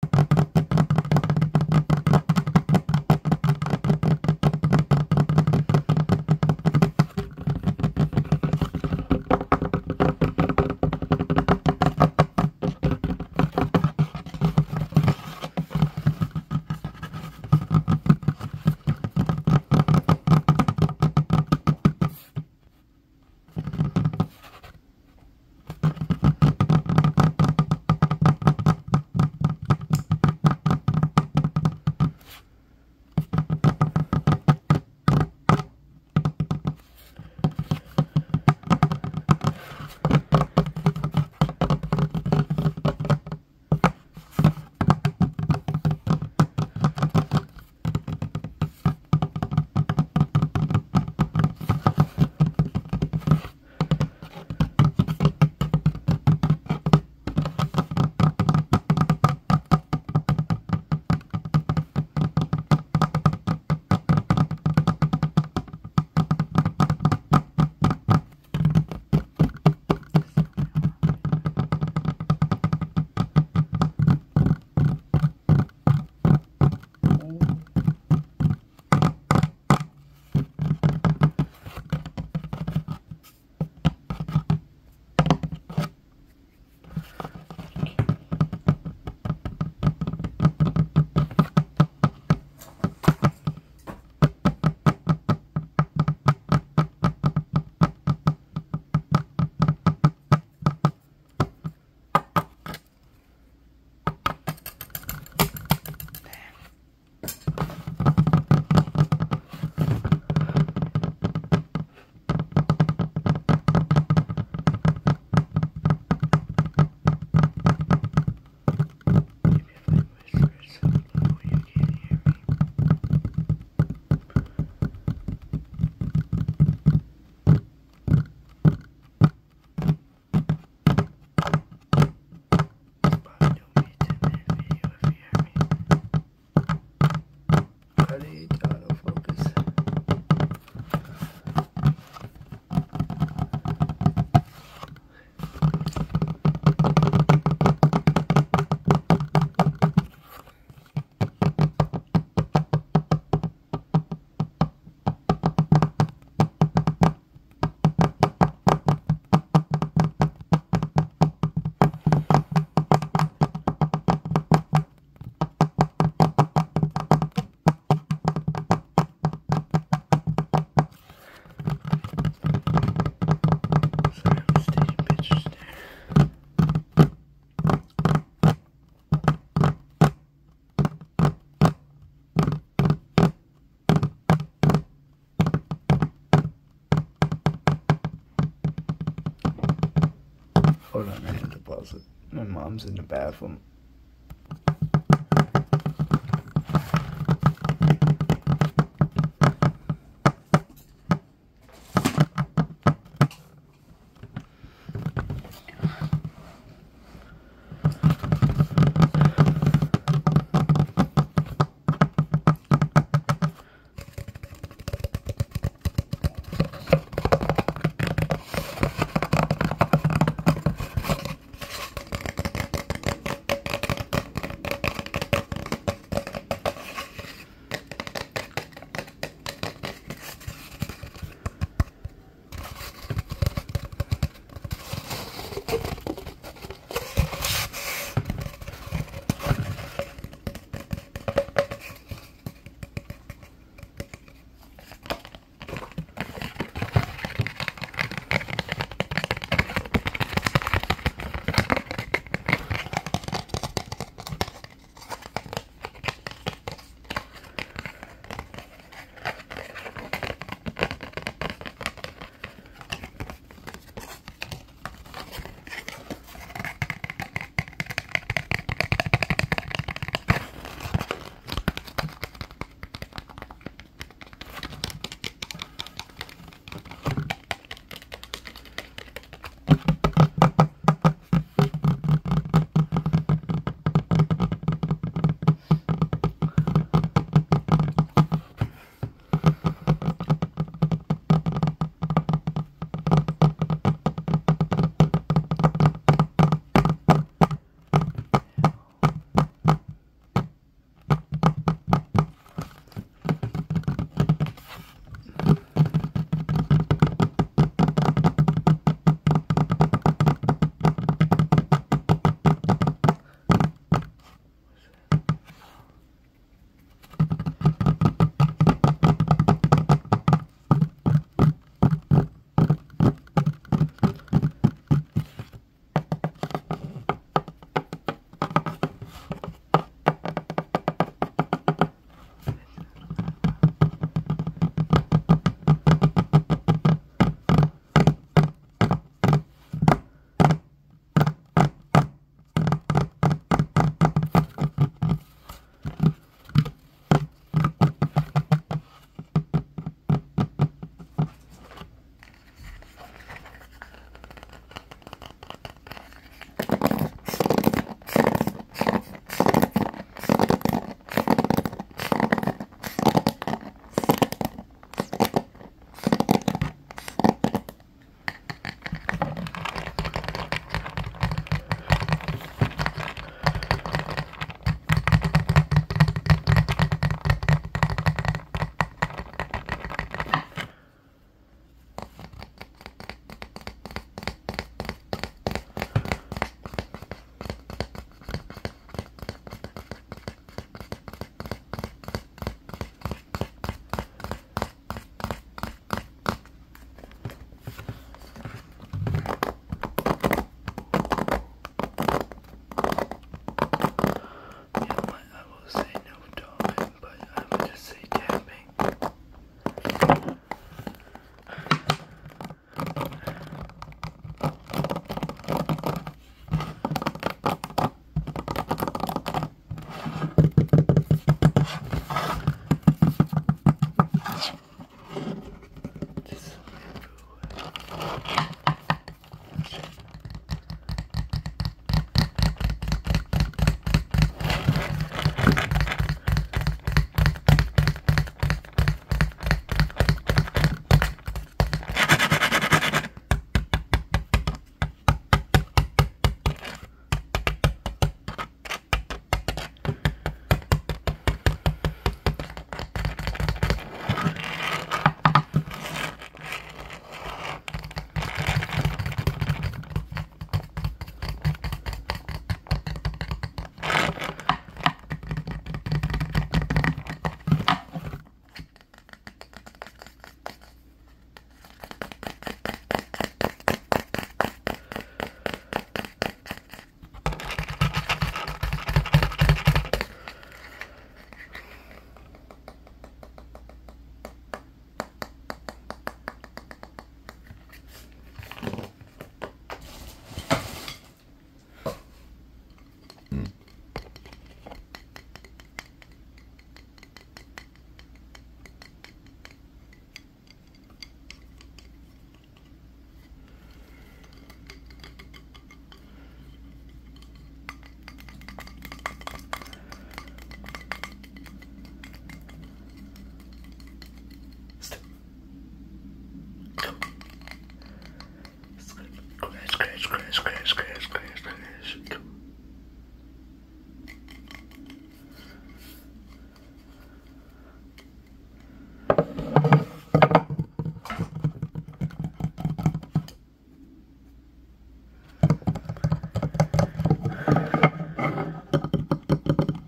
Hold on, I had to pause it. My mom's in the bathroom.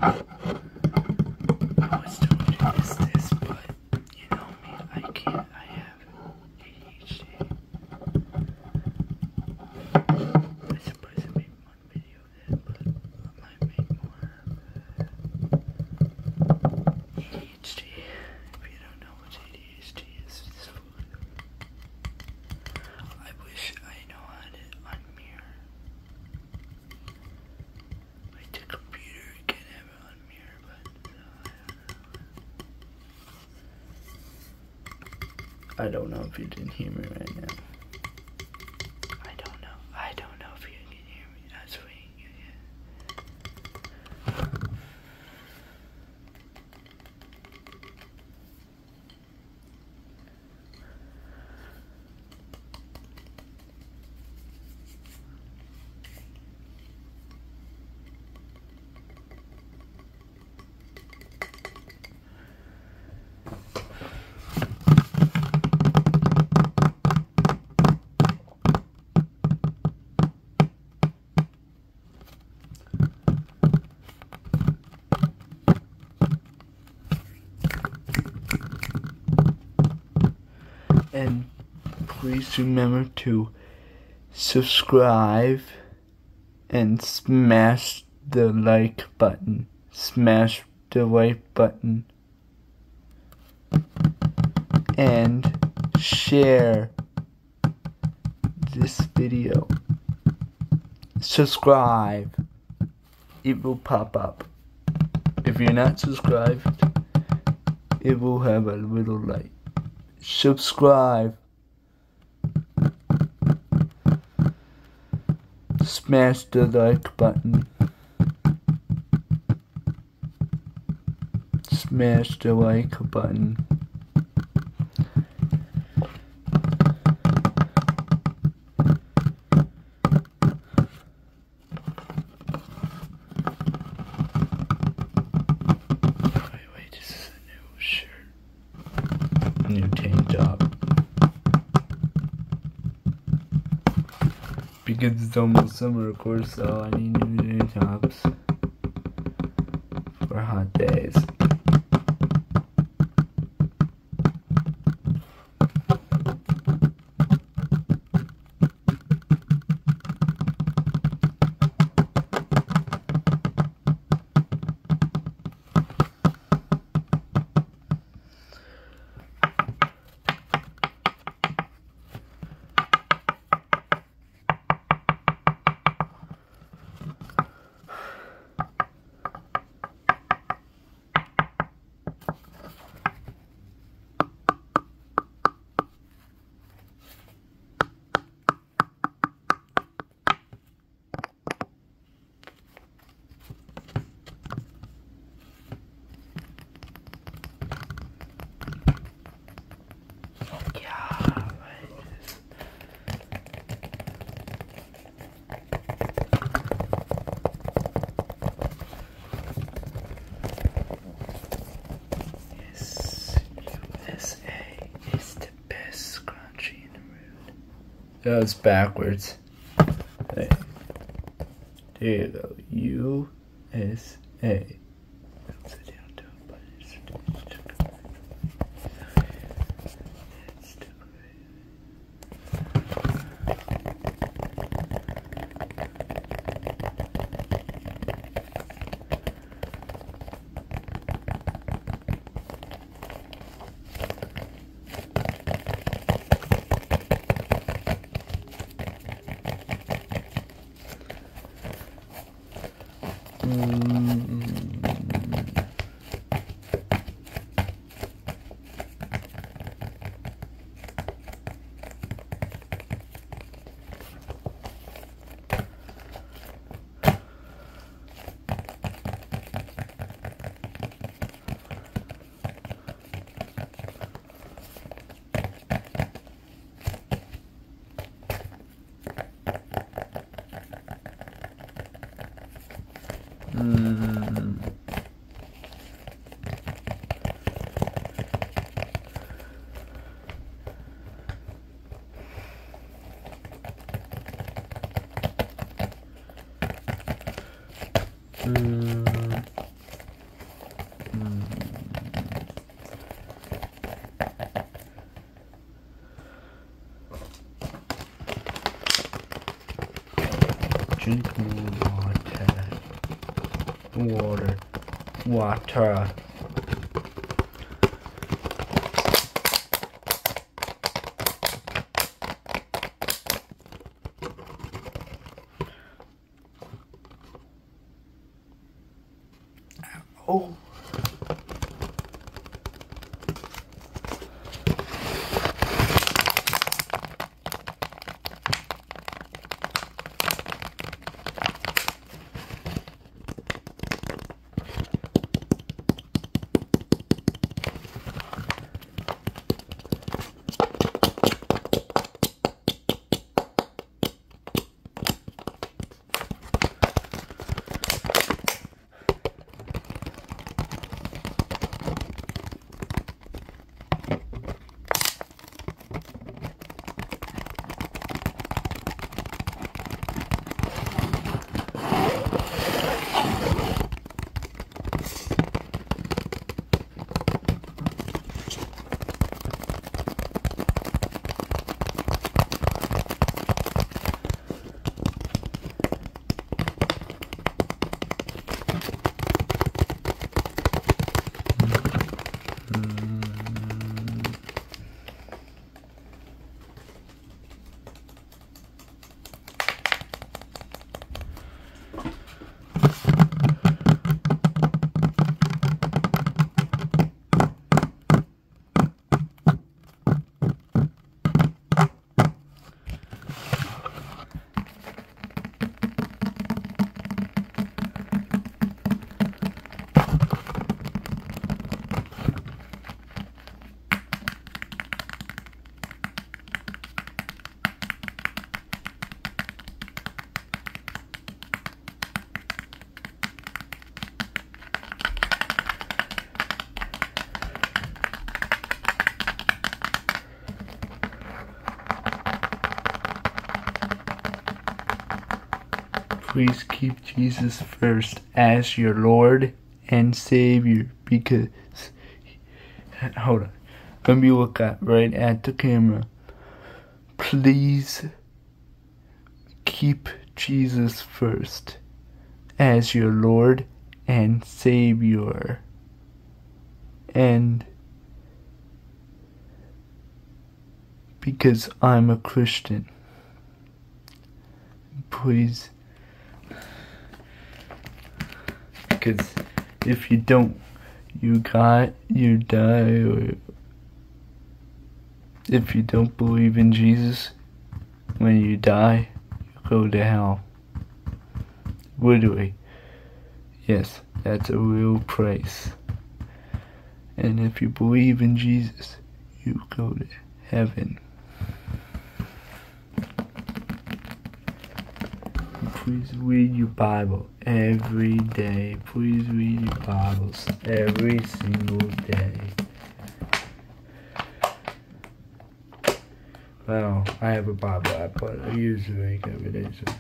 was told to do this, but you know me, I can't. I have ADHD. I suppose I made one video of that, but I might make more ADHD. If you don't know what ADHD is, it's food. I wish I know how to unmirror. Like the computer can have an unmirror, but I don't know if you didn't hear me right now. I don't know. I don't know if you can hear me. That's what you can hear. And please remember to subscribe and smash the like button. Smash the like button. And share this video. Subscribe. It will pop up. If you're not subscribed, it will have a little light. Subscribe. Smash the like button. Smash the like button. Wait, this is a new shirt. New tank top. Because it's almost summer, of course, so I need new tank tops for hot days. That was backwards. Hey. There you go. USA. water. Oh. Please keep Jesus first as your Lord and Savior, because, hold on, let me look right at the camera. Please keep Jesus first as your Lord and Savior. And because I'm a Christian, please. Because if you don't, you die, or if you don't believe in Jesus, when you die, you go to hell. Literally. Yes, that's a real place. And if you believe in Jesus, you go to heaven. Please read your Bible every day. Please read your Bibles every single day. Well, I have a Bible app, but I use it like every day. So.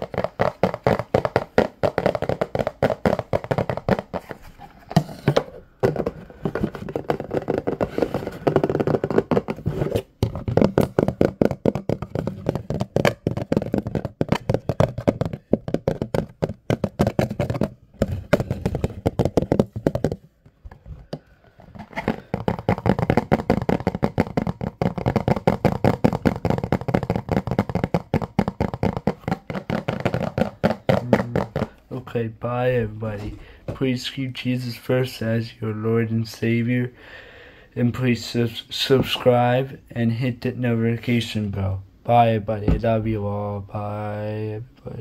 Okay, bye everybody. Please keep Jesus first as your Lord and Savior. And please subscribe and hit that notification bell. Bye everybody. I love you all. Bye everybody.